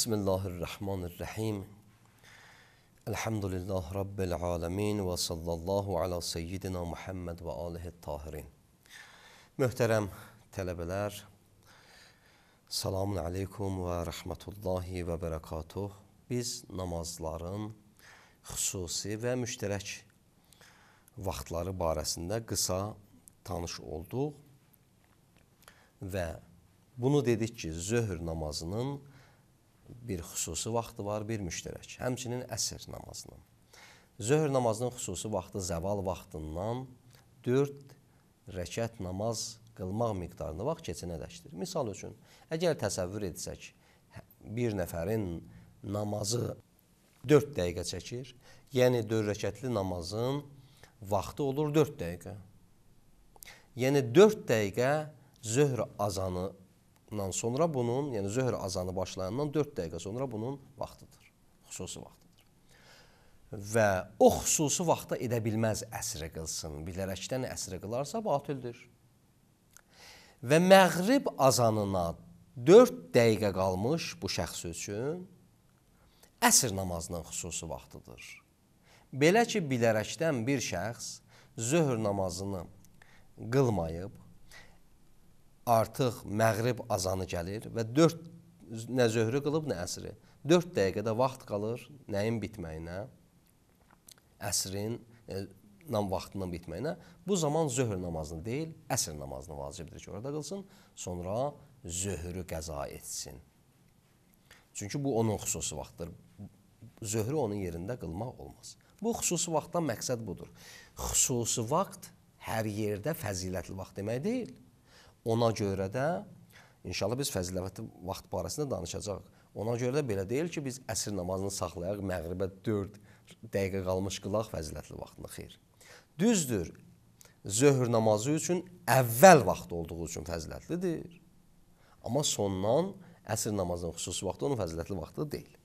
Bismillahirrahmanirrahim. Elhamdülillah Rabbil alemin ve sallallahu ala seyyidina Muhammed ve alihi tahirin. Möhtərəm tələbələr, selamun aleykum və rəhmətullahi və bərəkatuh. Biz namazların xüsusi və müştərək vaxtları barəsində qısa tanış olduq və bunu dedik ki, zöhr namazının bir xüsusi vaxtı var, bir müştərək. Həmçinin əsr namazının. Zöhr namazının xüsusi vaxtı zəval vaxtından 4 rəkət namaz qılmaq miqdarında vaxt keçənədəkdir. Misal üçün, əgər təsəvvür etsək, bir nəfərin namazı 4 dəqiqə çəkir, yəni 4 rəkətli namazın vaxtı olur 4 dəqiqə. Yəni 4 dəqiqə zöhr azanından sonra bunun, yəni zöhr azanı başlayandan 4 dəqiqə sonra bunun vaxtıdır, xüsusi vaxtıdır. Və o xüsusi vaxtda edə bilməz əsri qılsın, bilərəkdən əsri qılarsa batıldır. Və məğrib azanına 4 dəqiqə qalmış bu şəxs üçün əsr namazının xüsusi vaxtıdır. Belə ki, bilərəkdən bir şəxs zöhr namazını qılmayıb, artıq məğrib azanı gəlir və 4 nə zöhrü qılıb, nə əsri. 4 dəqiqədə vaxt qalır nəyin bitməyinə, əsrin vaxtının bitməyinə. Bu zaman zöhr namazını deyil, əsr namazını vacibdir ki, orada qılsın, sonra zöhrü qəza etsin. Çünki bu onun xüsusi vaxtıdır. Zöhrü onun yerində qılmaq olmaz. Bu xüsusi vaxtdan məqsəd budur. Xüsusi vaxt hər yerdə fəzilətli vaxt demək deyil. Ona görə də, inşallah biz fəzilətli vaxt barəsində danışacaq. Ona görə də belə deyil ki, biz əsr namazını saxlayaq, məğribə 4 dəqiqə qalmış qılaq fəzilətli vaxtını, xeyr. Düzdür, zöhr namazı üçün əvvəl vaxt olduğu üçün fəzilətlidir. Amma sondan əsr namazının xüsusi vaxtı onun fəzilətli vaxtı deyil.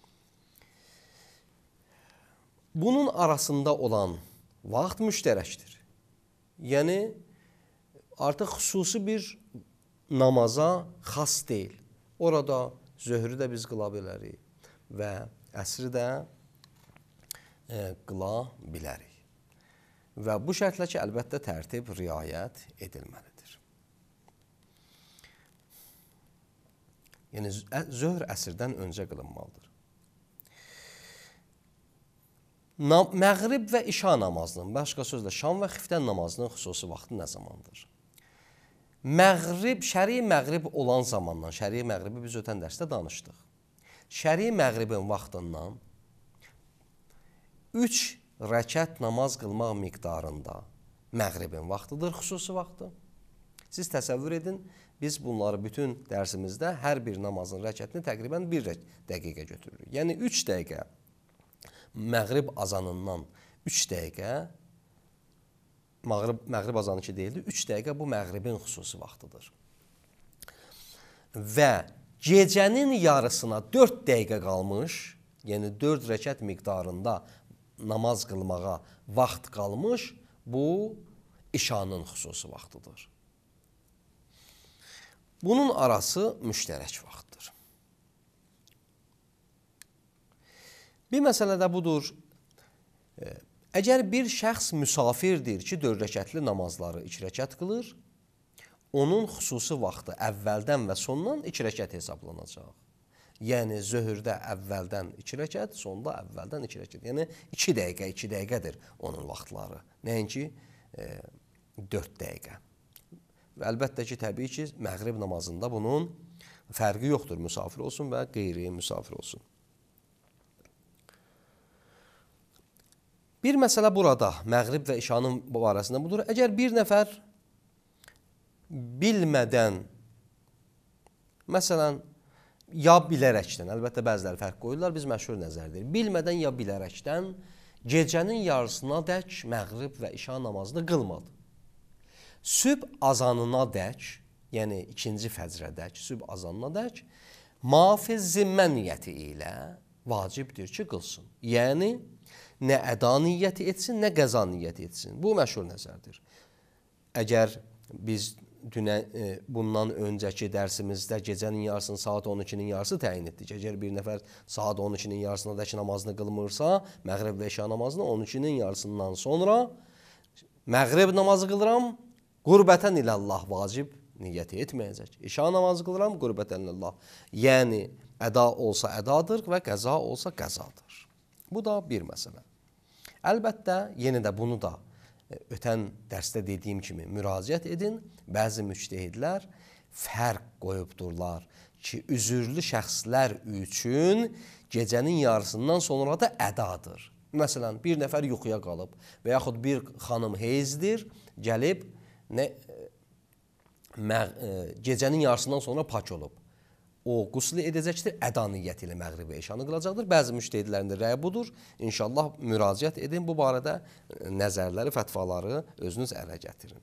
Bunun arasında olan vaxt müştərəkdir. Yəni, artıq xüsusi bir namaza xas deyil. Orada zöhrü də biz qıla bilərik və əsri də qıla bilərik. Və bu şərtlə ki, əlbəttə tərtib riayət edilməlidir. Yəni, zöhr əsrdən öncə qılınmalıdır. Məğrib və işa namazının, başqa sözlə şam və xiftən namazının xüsusi vaxtı nə zamandır? Məğrib, şəri məğrib olan zamandan, şəri məğribi biz ötən dərsdə danışdıq. Şəri məğribin vaxtından 3 rəkət namaz qılmaq miqdarında məğribin vaxtıdır, xüsusi vaxtı. Siz təsəvvür edin, biz bunları bütün dərsimizdə hər bir namazın rəkətini təqribən 1 dəqiqə götürürük. Yəni 3 dəqiqə məğrib azanından 3 dəqiqə, məğrib azanı ki deyildi, 3 dəqiqə bu məğribin xüsusi vaxtıdır. Və gecənin yarısına 4 dəqiqə qalmış, yəni 4 rəkət miqdarında namaz qılmağa vaxt qalmış, bu işanın xüsusi vaxtıdır. Bunun arası müştərək vaxtdır. Bir məsələ də budur. Əgər bir şəxs müsafirdir ki, 4 rəkətli namazları 2 rəkət qılır, onun xüsusi vaxtı əvvəldən və sondan 2 rəkət hesablanacaq. Yəni, zöhrdə əvvəldən 2 rəkət, sonda əvvəldən 2 rəkət. Yəni, 2 dəqiqə, 2 dəqiqədir onun vaxtları. Nəinki 4 dəqiqə. Və əlbəttə ki, təbii ki, məğrib namazında bunun fərqi yoxdur, müsafir olsun və qeyri-müsafir olsun. Bir məsələ burada, məğrib və işanın barəsində budur. Əgər bir nəfər bilmədən, məsələn, ya bilərəkdən, əlbəttə bəziləri fərq qoyurlar, biz məşhur nəzərdir. Bilmədən ya bilərəkdən gecənin yarısına dək məğrib və işa namazını qılmadı. Sübh azanına dək, yəni ikinci fəcrə dək, sübh azanına dək, mafiz zimmə niyyəti ilə vacibdir ki, qılsın. Yəni, nə əda niyyəti etsin, nə qəza niyyəti etsin. Bu məşhur nəzərdir. Əgər biz bundan öncəki dərsimizdə gecənin yarısını saat 12-nin yarısı təyin etdik. Əgər bir nəfər saat 12-nin yarısına dək namazını qılmırsa, məğrib və işa namazını 12-nin yarısından sonra məğrib namazı qılıram, qurbətən iləllah vacib niyyəti etməyəcək. İşa namazı qılıram, qurbətən iləllah. Yəni, əda olsa ədadır və qəza olsa qəzadır. Bu da bir məsələ. Əlbəttə, yenə də bunu da ötən dərsdə dediyim kimi müraciət edin. Bəzi müctəhidlər fərq qoyubdurlar ki, üzürlü şəxslər üçün gecənin yarısından sonra da ədadır. Məsələn, bir nəfər yuxuya qalıb və yaxud bir xanım heyzdir, gəlib gecənin yarısından sonra pak olub. O qusl edəcəkdir, əda niyyəti ilə məğrib və işanı qılacaqdır. Bəzi müştəhidlərin də rəyi budur. İnşallah müraciət edin, bu barədə nəzərləri, fətvaları özünüz ələ gətirin.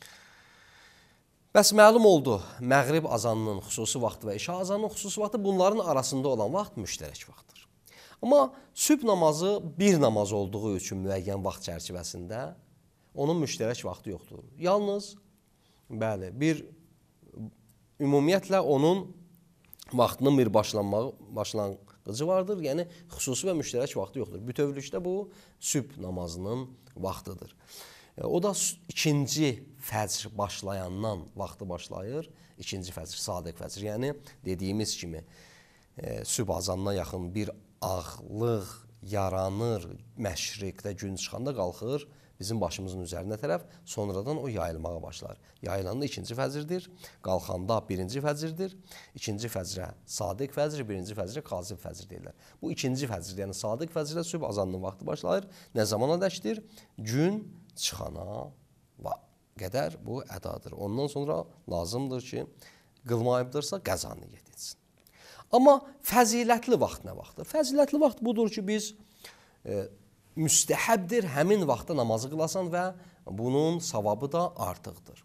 Bəs məlum oldu, məğrib azanının xüsusi vaxtı və işa azanının xüsusi vaxtı bunların arasında olan vaxt müştərək vaxtdır. Amma sübh namazı bir namaz olduğu üçün müəyyən vaxt çərçivəsində onun müştərək vaxtı yoxdur. Yalnız, bəli, ümumiyyətlə onun vaxtının bir başlanğıcı vardır, yəni xüsusi və müştərək vaxtı yoxdur. Bütövlükdə bu sübh namazının vaxtıdır. O da ikinci fəcr başlayandan vaxtı başlayır. İkinci fəcr, sadiq fəcr. Yəni dediyimiz kimi sübh azanına yaxın bir ağlıq yaranır, məşriqdə gün çıxanda qalxır bizim başımızın üzərinə tərəf, sonradan o yayılmağa başlar. Yayılanda ikinci fəcrdir, qalxanda birinci fəcrdir, ikinci fəcrə sadiq fəcr, birinci fəcrə qazib fəcr deyirlər. Bu ikinci fəcr, yəni sadiq fəcrlə sübh azanının vaxtı başlayır. Nə zamana dəkdir? Gün çıxana qədər bu ədadır. Ondan sonra lazımdır ki, qılmayıbdırsa qəza niyyət etsin. Amma fəzilətli vaxt nə vaxtdır? Fəzilətli vaxt budur ki, biz müstəhəbdir həmin vaxtda namazı qılasan və bunun savabı da artıqdır.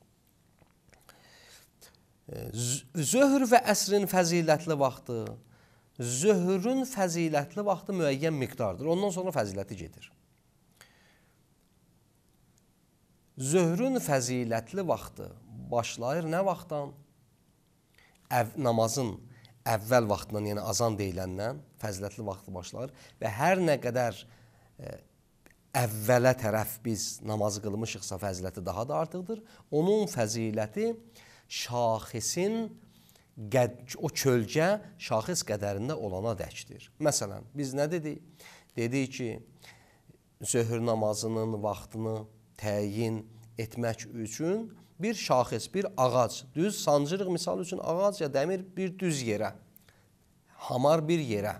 Zöhr və əsrin fəzilətli vaxtı, zöhrün fəzilətli vaxtı müəyyən miqdardır. Ondan sonra fəziləti gedir. Zöhrün fəzilətli vaxtı başlayır nə vaxtdan? Namazın əvvəl vaxtından, yəni azan deyiləndən fəzilətli vaxtı başlayır və hər nə qədər əvvələ tərəf biz namazı qılmışıqsa fəziləti daha da artıqdır. Onun fəziləti şaxisin, o kölgə şaxis qədərində olana dəkdir. Məsələn, biz nə dedik? Dedik ki, zöhr namazının vaxtını təyin etmək üçün bir şaxis, bir ağac, düz sancırıq misal üçün ağac ya dəmir bir düz yerə, hamar bir yerə.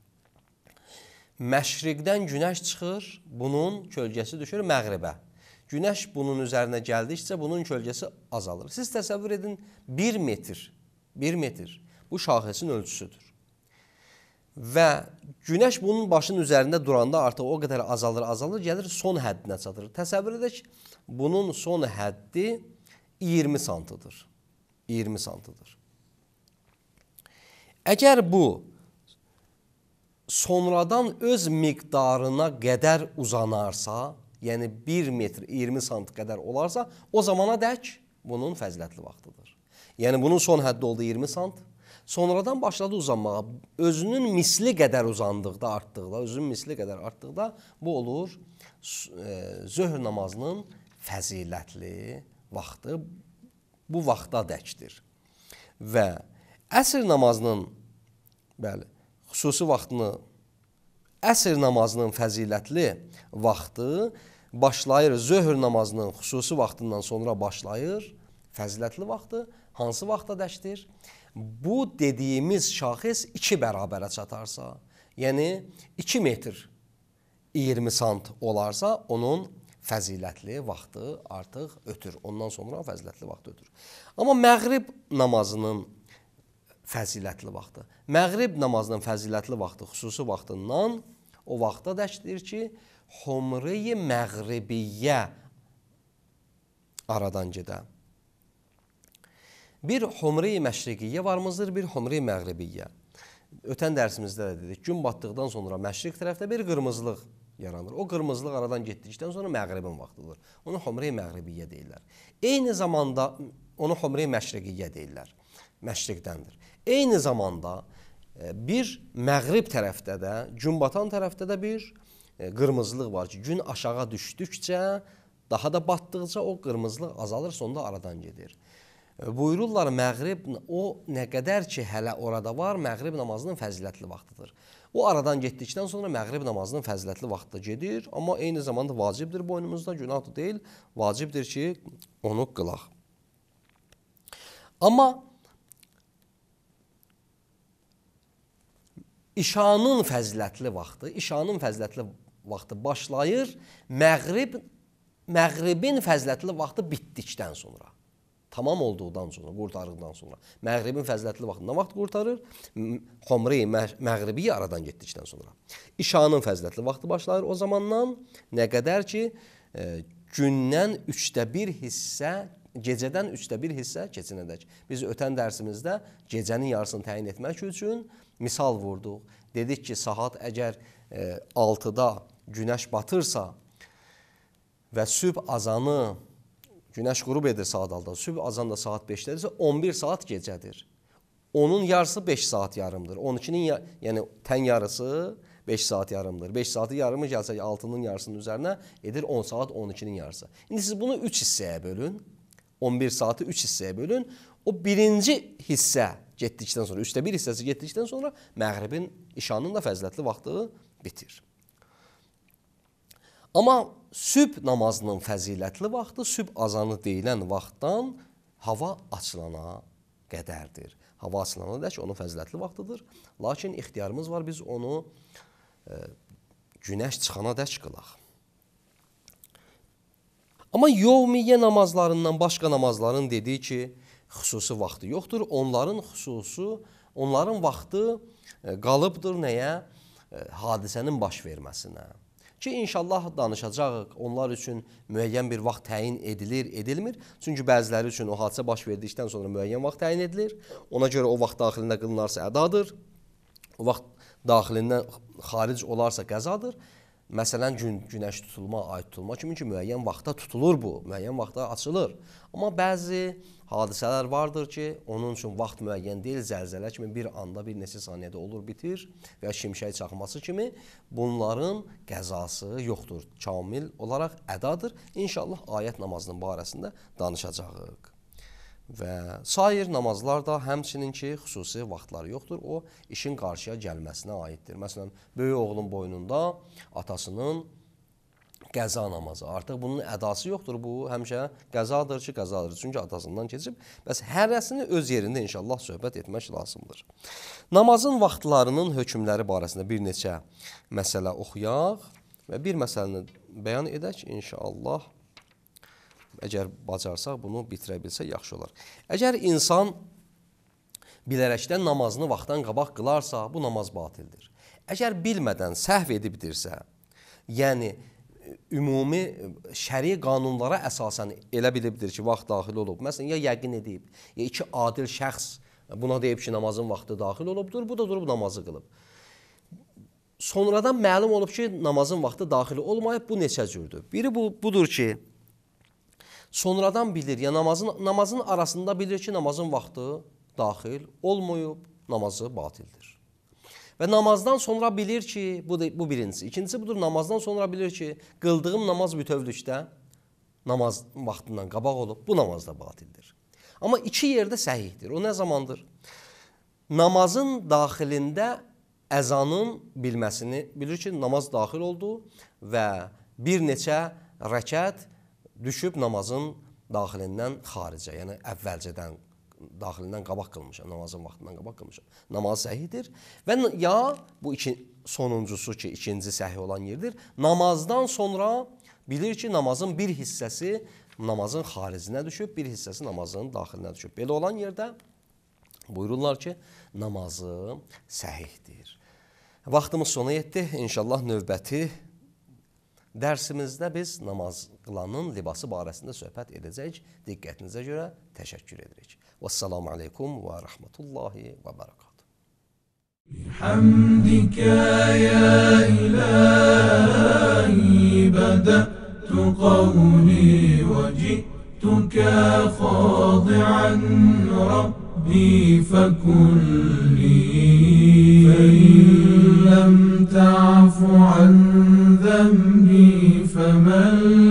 Məşriqdən günəş çıxır, bunun kölgəsi düşür məğribə. Günəş bunun üzərinə gəldikcə bunun kölgəsi azalır. Siz təsəvvür edin, 1 metr bu şaxesin ölçüsüdür. Və günəş bunun başının üzərində duranda artıq o qədər azalır, gəlir son həddinə çatır. Təsəvvür edək, bunun son həddi 20 santıdır. 20 santıdır. Əgər bu sonradan öz miqdarına qədər uzanarsa, yəni 1 metr 20 sant qədər olarsa, o zamana dək bunun fəzilətli vaxtıdır. Yəni bunun son həddi oldu 20 sant, sonradan başladı uzanmağa. Özünün misli qədər uzandıqda, artdıqda, bu olur zöhr namazının fəzilətli vaxtı, bu vaxta dəkdir. Və əsr namazının, xüsusi vaxtını, əsr namazının fəzilətli vaxtı başlayır, zöhr namazının xüsusi vaxtından sonra başlayır, fəzilətli vaxtı hansı vaxta dəkdir? Bu dediyimiz şaxis 2 bərabərə çatarsa, yəni 2 metr 20 sant olarsa, onun fəzilətli vaxtı artıq ötür. Ondan sonra fəzilətli vaxtı ötür. Amma məğrib namazının fəzilətli vaxtı. Məğrib namazının fəzilətli vaxtı xüsusi vaxtından o vaxta dəkdir ki, humre-i məğribiyyə aradan gedə. Bir humre-i məşriqiyyə varımızdır, bir humre-i məğribiyyə. Ötən dərsimizdə də dedik, gün batdıqdan sonra məşriq tərəfdə bir qırmızılıq yaranır. O qırmızılıq aradan getdikdən sonra məğribin vaxtıdır. Onu Humre məğribiyyə deyirlər. Eyni zamanda onu Humre məşriqiyyə deyirlər. Məşriqdəndir. Eyni zamanda bir məğrib tərəfdə də, gün batan tərəfdə də bir qırmızılıq var ki, gün aşağı düşdükcə, daha da batdıqca o qırmızılıq azalır, sonunda aradan gedir. Buyururlar, məğrib o nə qədər ki, hələ orada var, məğrib namazının fəzilətli vaxtıdır. O aradan getdikdən sonra məğrib namazının fəzilətli vaxtı gedir, amma eyni zamanda vacibdir boynumuzda, günahdır deyil, vacibdir ki, onu qılaq. Amma İşanın fəzilətli vaxtı başlayır, məğribin fəzilətli vaxtı bitdikdən sonra. Tamam olduqdan sonra, qurtarıqdan sonra. Məğribin fəzilətli vaxtı nə vaxt qurtarır? Humre məğribi aradan getdikdən sonra. İşanın fəzilətli vaxtı başlayır o zamandan. Nə qədər ki, gündən 1/3 hissə, gecədən 1/3 hissə keçinədək. Biz ötən dərsimizdə gecənin yarısını təyin etmək üçün misal vurduq. Dedik ki, saat əgər 6-da günəş batırsa və sübh azanı, günəş qürub edir saat 6-da, sübh azanı da saat 5-dədirsə, 11 saat gecədir. Onun yarısı 5 saat yarımdır. 12-nin, yəni tən yarısı 5 saat yarımdır. 5 saatı yarımı gəlsək 6-nın yarısının üzərinə edir 10 saat 12-nin yarısı. İndi siz bunu 3 hissəyə bölün. 11 saatı 3 hissəyə bölün. O birinci hissə getdikdən sonra, 1/3 hissəsi getdikdən sonra məğribin, işanın da fəzilətli vaxtı bitir. Amma sübh namazının fəzilətli vaxtı, sübh azanı deyilən vaxtdan hava açılana qədərdir. Hava açılana dək onun fəzilətli vaxtıdır. Lakin ixtiyarımız var, biz onu günəş çıxana dək qılaq. Amma yevmiyyə namazlarından başqa namazların dediyi ki, xüsusi vaxtı yoxdur. Onların vaxtı qalıbdır nəyə? Hadisənin baş verməsinə. Ki, inşallah danışacağıq, onlar üçün müəyyən bir vaxt təyin edilir, edilmir. Çünki bəziləri üçün o hadisə baş verdikdən sonra müəyyən vaxt təyin edilir. Ona görə o vaxt daxilində qılınarsa ədadır. O vaxt daxilindən xaric olarsa qəzadır. Məsələn, günəş tutulma, ay tutulma kimi ki, müəyyən vaxtda tutulur bu, müəyyən vaxtda açılır. Amma bəzi hadisələr vardır ki, onun üçün vaxt müəyyən deyil, zəlzələ kimi bir anda, bir neçə saniyədə olur, bitir və şimşək çaxması kimi bunların qəzası yoxdur. Kamil olaraq ədadır. İnşallah ayət namazının barəsində danışacağıq. Və sair namazlar da həmçinin ki, xüsusi vaxtları yoxdur. O, işin qarşıya gəlməsinə aiddir. Məsələn, böyük oğlun boynunda atasının qəza namazı. Artıq bunun ədası yoxdur. Bu, həmişə qəzadır ki, qəzadır. Çünki atasından keçib. Bəs hərəsini öz yerində inşallah söhbət etmək lazımdır. Namazın vaxtlarının hökmləri barəsində bir neçə məsələ oxuyaq və bir məsələni bəyan edək inşallah. Əgər bacarsaq, bunu bitirə bilsə yaxşı olar. Əgər insan bilərəkdən namazını vaxtdan qabaq qılarsa, bu namaz batildir. Əgər bilmədən səhv edibdirsə, yəni ümumi şəri qanunlara əsasən elə bilibdir ki, vaxt daxil olub. Məsələn, ya yəqin edib, ya iki adil şəxs buna deyib ki, namazın vaxtı daxil olubdur, bu da durub namazı qılıb. Sonradan məlum olub ki, namazın vaxtı daxil olmayıb, bu neçə cürdür? Biri budur ki, sonradan bilir, ya namazın arasında bilir ki, namazın vaxtı daxil olmayıb, namazı batildir. Və namazdan sonra bilir ki, bu birincisi. İkincisi budur, namazdan sonra bilir ki, qıldığım namaz bütövlükdə namaz vaxtından qabaq olub, bu namaz da batildir. Amma iki yerdə səhihdir. O nə zamandır? Namazın daxilində əzanın bilməsini bilir ki, namaz daxil oldu və bir neçə rəkət düşüb namazın daxilindən xaricə, yəni əvvəlcədən daxilindən qabaq qılmışam, namazın vaxtından qabaq qılmışam. Namaz səhihdir və ya bu sonuncusu ki, ikinci səhih olan yerdir. Namazdan sonra bilir ki, namazın bir hissəsi namazın xaricinə düşüb, bir hissəsi namazın daxilinə düşüb. Belə olan yerdə buyururlar ki, namazı səhihdir. Vaxtımız sona yetdi. İnşallah növbəti dərsimizdə biz namaz qılanın libası barəsində söhbət edəcəyik. Diqqətinizə görə təşəkkür edirik. Vəssalamu aleykum və rəhmətullahi və bərəkatuhu. Bihamdikə ya ilahi قولي وجئتك خاضعا ربي فكن لي، فإن لم تعف عن ذنبي فمن